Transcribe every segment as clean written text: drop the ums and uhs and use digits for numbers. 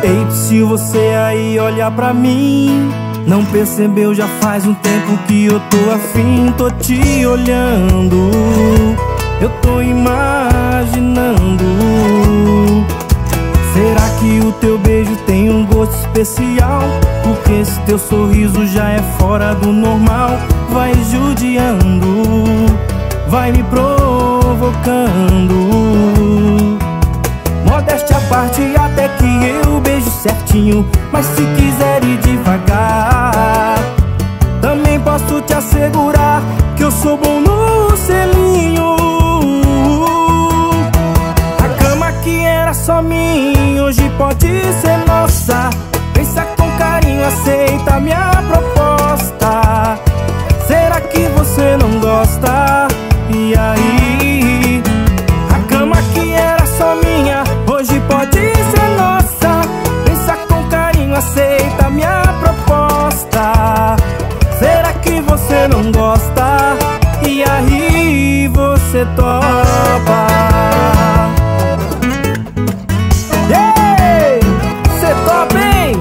Ei, se você aí olhar pra mim, não percebeu, já faz um tempo que eu tô afim. Tô te olhando, eu tô imaginando. Será que o teu beijo tem um gosto especial? Porque esse teu sorriso já é fora do normal. Vai judiando, vai me provocando. Modéstia à parte, até que eu beijo certinho. Mas se quiser ir devagar, também posso te assegurar que eu sou bom no selinho. A cama que era só minha, hoje pode ser nossa. Pensa com carinho, aceita minha proposta. Será que você não gosta? E aí? A cama que era só minha, hoje pode ser nossa. Pensa com carinho, aceita minha proposta. Será que você não gosta? E aí você topa? Ei, você topa, hein?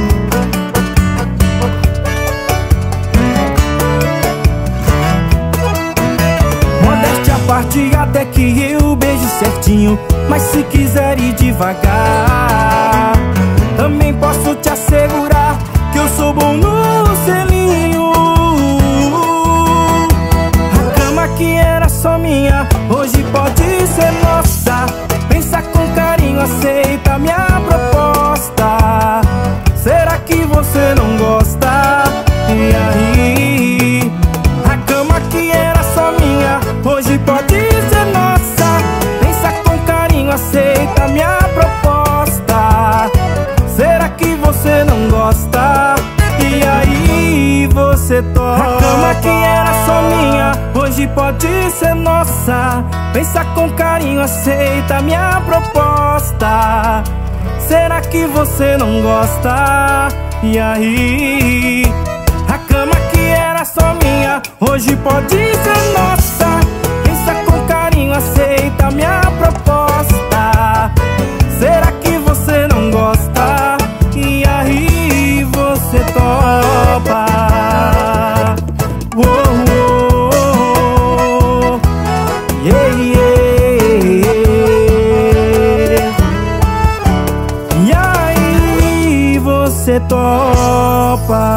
Modéstia à parte, até que eu beijo certinho. Mas se quiser ir devagar, também posso te assegurar que eu sou bom no selinho. A cama que era só minha, hoje pode ser nossa. Pensa com carinho, aceita minha proposta. Será que você não gosta? E aí? A cama que era só minha, hoje pode ser nossa. Pensa com carinho, aceita minha proposta. Será que você não gosta? E aí você topa? A cama que era só minha, hoje pode ser nossa. Pensa com carinho, aceita minha proposta. Será que você não gosta? E aí? A cama que era só minha, hoje pode ser nossa. Pensa com carinho, aceita minha proposta. Será que você não gosta? E aí você topa? Oh, oh, oh. Yeah, yeah. E aí você topa?